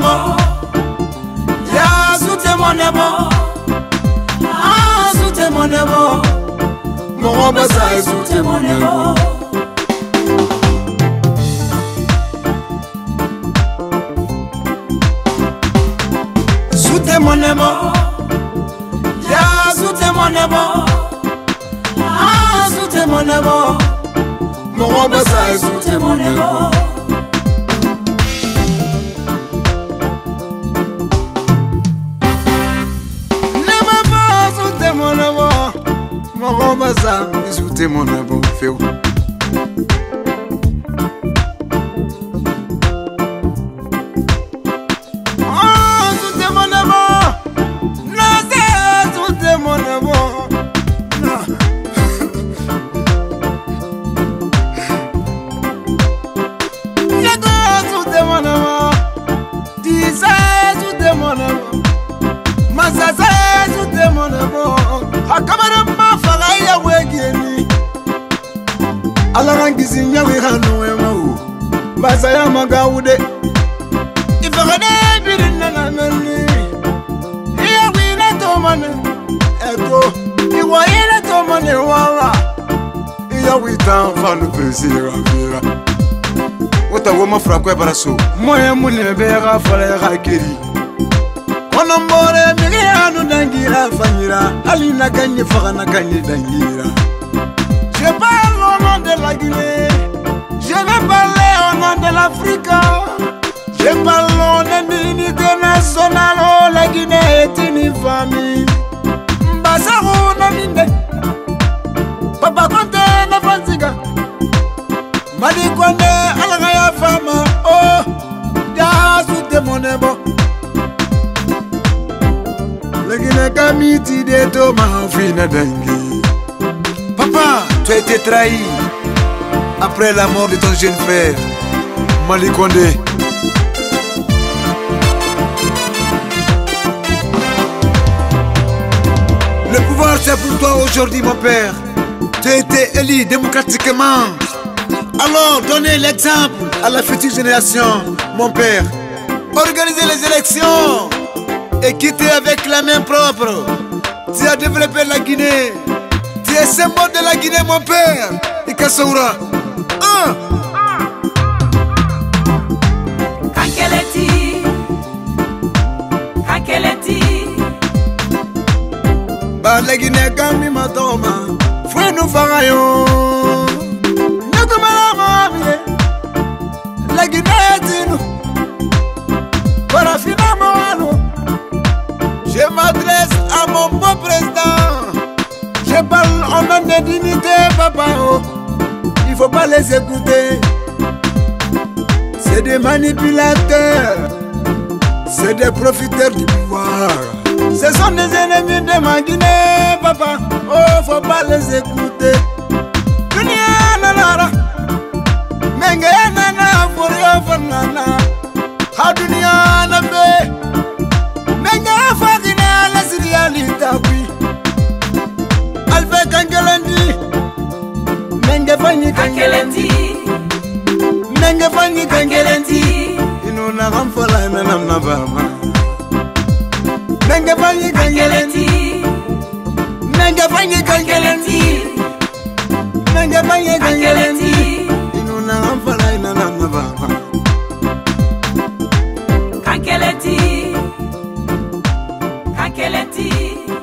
monemo. Ya soute monemo. Ah soute monemo. Mon basa soute monemo. Soute monemo. Ya soute monemo. Ah soute monemo. Mon basa soute monemo. Mon basa soute monemo feu. Alarangizi nyawe hanu emawu Basaya magawude Ifagade birina na nani Iya wina tomane Eko Iwa ina tomane wala Iya wita fanu presira vira Wata wama frakwe baraso Moya mune bega fala kiri Onombore migi anu dangira fanyira Alina ganye fagana ganye dangira Je parle au nom de la Guinée, je vais parler au nom de l'Afrique, je parle au nom de l'unité nationale, oh la Guinée est une famille. Mbasaro naminde, Papa Conte na Fanziga, Mali Kwande alagaya fama, oh, ya soute monebo. La Guinée kamiti de Thomas fina dengue. Papa, tu as été trahi après la mort de ton jeune frère, Mali Kondé. Le pouvoir c'est pour toi aujourd'hui mon père. Tu as été élu démocratiquement. Alors donnez l'exemple à la future génération, mon père. Organisez les élections et quittez avec la main propre. Tu as développé la Guinée. Tu es symbole de la Guinée, mon père. Ikasoura. Kankeleti. Kankeleti. Ba la Guinée kami matoma. Fue nous farayon. La Guinée est nous. Para finalement. Je m'adresse à mon beau président. Je parle en nom de dignité, papa. Oh. Il faut pas les écouter. C'est des manipulateurs. C'est des profiteurs du pouvoir. Ce sont des ennemis de ma Guinée, papa. Oh, faut pas les écouter. Dunia nanara. Menge nana forio fanana. Ha dunia nabe. Menge fagina la sirialita oui. Alfe kangelandi. Menge fanyi kangelandi. Menge fanyi kangelandi. Inuna ramfola na baba. Menge fanyi kangelandi. Menge fanyi kangelandi. Menge fanyi kangelandi. Inuna ramfola na baba. Kangelandi. Kangelandi.